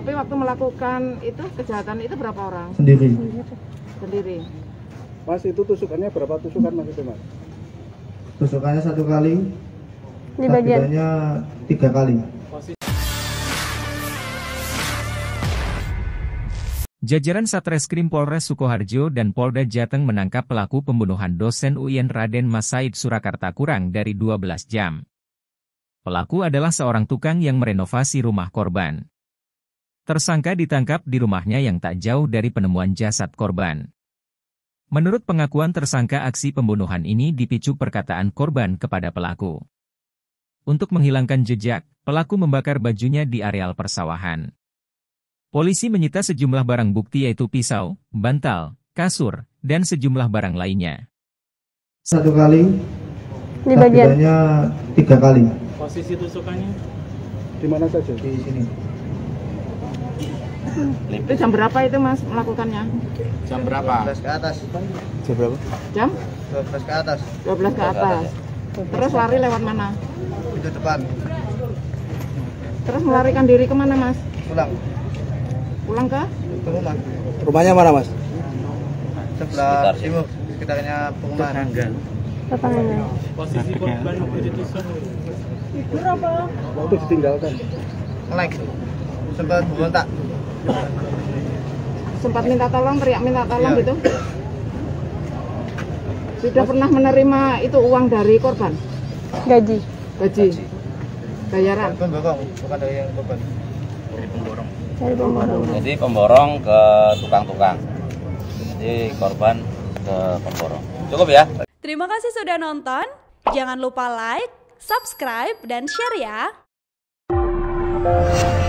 Tapi waktu melakukan itu kejahatan itu berapa orang? Sendiri. Sendiri. Mas, itu tusukannya berapa tusukan Mas itu Mas? Tusukannya 1 kali. Di bagian. Takbirannya 3 kali. Jajaran Satreskrim Polres Sukoharjo dan Polda Jateng menangkap pelaku pembunuhan dosen UIN Raden Mas Said Surakarta kurang dari 12 jam. Pelaku adalah seorang tukang yang merenovasi rumah korban. Tersangka ditangkap di rumahnya yang tak jauh dari penemuan jasad korban. Menurut pengakuan tersangka, aksi pembunuhan ini dipicu perkataan korban kepada pelaku. Untuk menghilangkan jejak, pelaku membakar bajunya di areal persawahan. Polisi menyita sejumlah barang bukti yaitu pisau, bantal, kasur, dan sejumlah barang lainnya. 1 kali. Di bagian. Takbirannya 3 kali. Posisi tusukannya di mana saja? Di sini. Itu jam berapa itu Mas melakukannya? Jam berapa? 12 ke atas. Jam berapa? Jam 12 ke atas. 12 ke atas. Terus lari lewat mana? Pintu depan. Terus melarikan diri kemana Mas? Pulang. Pulang ke? Ke rumah. Rumahnya mana Mas? Sebelah timur. Sekitarnya perumahan. Tetangga. Posisi korban ditusuk. Waktu ditinggalkan. Ngelek. Sempat berontak. Sempat minta tolong, teriak minta tolong Iya. gitu? Sudah pernah menerima itu uang dari korban? Gaji. Gaji? Bayaran? Pemborong, bukan dari yang korban. Dari pemborong. Jadi pemborong ke tukang-tukang. Jadi korban ke pemborong. Cukup ya. Terima kasih sudah nonton. Jangan lupa like, subscribe, dan share ya.